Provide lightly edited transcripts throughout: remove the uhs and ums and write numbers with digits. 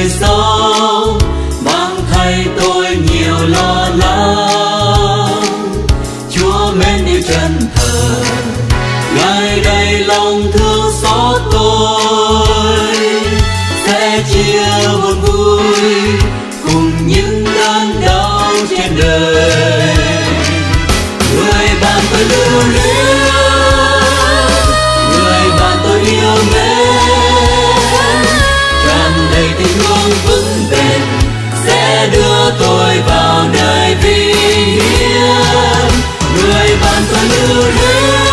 đời sống, mang thay tôi nhiều lo lắng. Chúa mến yêu chân thật, Ngài đầy lòng thương xót tôi, sẽ chia buồn vui cùng những đớn đau trên đời. Người bạn tôi lưu luyến, người bạn tôi yêu mến, tràn đầy tình thương vững bền, sẽ đưa tôi vào nơi vinh hiển. Người bạn tôi lưu luyến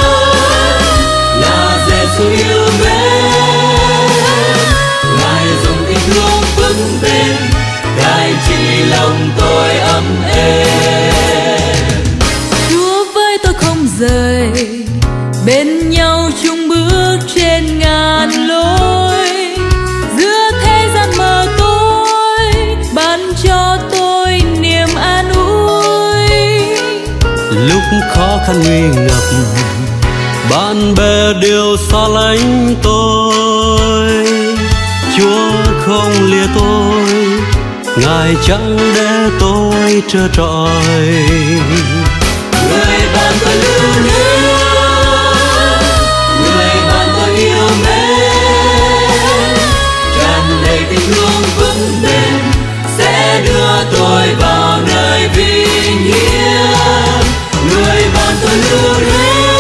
là Giêsu yêu mến, Ngài dùng tình thương vững bền cai trị lòng tôi ấm êm. Chúa với tôi không rời, bên nhau chung bước trên ngàn lối. Giữa thế gian mờ tối, ban cho tôi niềm an ui. Lúc khó khăn nguy ngập, bạn bè đều xa lánh tôi. Chúa không lìa tôi, Ngài chẳng để tôi trơ trọi. Người bạn tôi lưu luyến, người bạn tôi yêu mến, tràn đầy tình thương vững bền, sẽ đưa tôi vào nơi vinh hiển. Người bạn tôi lưu luyến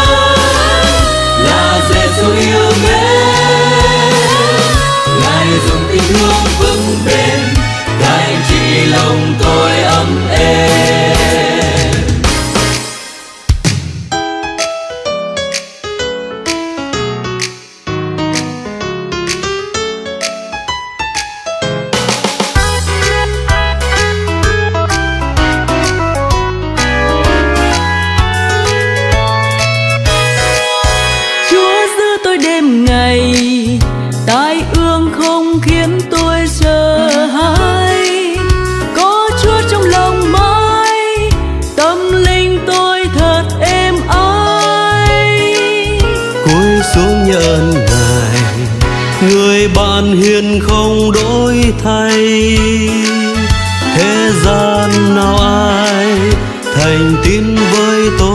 là Giêsu yêu mến, Ngài dùng tình thương vững bền cai trị lòng tôi ấm êm. Chúa giữ tôi đêm ngày, tai ương không khiến tôi sợ hãi. Có Chúa trong lòng mãi, tâm linh tôi thật êm ái. Cúi xuống nhận Ngài, người bạn hiền không đổi thay. Thế gian nào ai thành tín với tôi,